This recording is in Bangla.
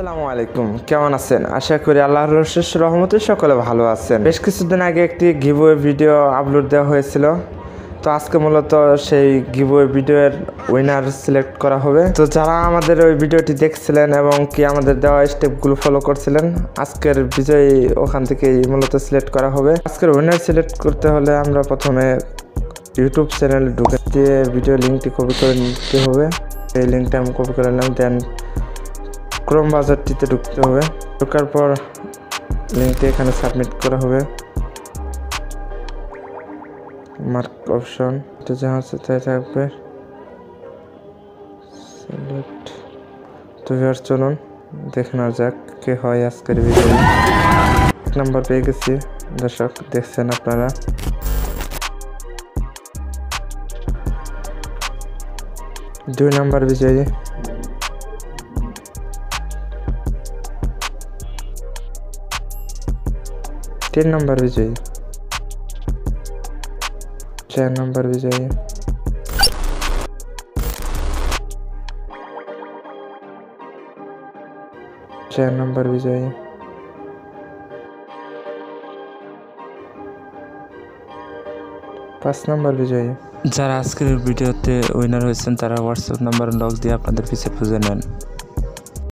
আসসালামু আলাইকুম, কেমন আছেন? আশা করি আল্লাহর অশেষ রহমতে সকলে ভালো আছেন। বেশ কিছুদিন আগে একটি গিভওয়ে ভিডিও আপলোড দেওয়া হয়েছিল, তো আজকে মূলত সেই গিভওয়ে ভিডিওর উইনার সিলেক্ট করা হবে। তো যারা আমাদের ওই ভিডিওটি দেখছিলেন এবং কি আমাদের দেওয়া স্টেপগুলো ফলো করছিলেন, আজকের বিজয়ী ওখান থেকেই মূলত সিলেক্ট করা হবে। আজকের উইনার সিলেক্ট করতে হলে আমরা প্রথমে ইউটিউব চ্যানেলে ঢুকে দিয়ে ভিডিও লিঙ্কটি কপি করে নিতে হবে। এই লিঙ্কটা আমি কপি করে নিলাম, দেন ক্রোম ব্রাউজারটিতে ঢুকতে হবে। ঢোকার পর লিঙ্কটি এখানে সাবমিট করা হবে। মার্ক অপশন তো যা আছে তাই থাকবে, সিলেক্ট। তো ভিউয়ার্স চলুন দেখে নেওয়া যাক কে হয় আজকের ভিডিও। 1 নাম্বার পেয়ে গেছি, দর্শক দেখছেন আপনারা। দুই নাম্বার বিজয়ী, 3 নাম্বার বিজয়ী, 4 নাম্বার বিজয়ী, 4 নাম্বার বিজয়ী, 5 নাম্বার বিজয়ী। যারা আজকের ভিডিওতে উইনার হয়েছেন তারা হোয়াটসঅ্যাপ নাম্বার লগ দিয়ে আপনাদের পিছে খুঁজে নেন।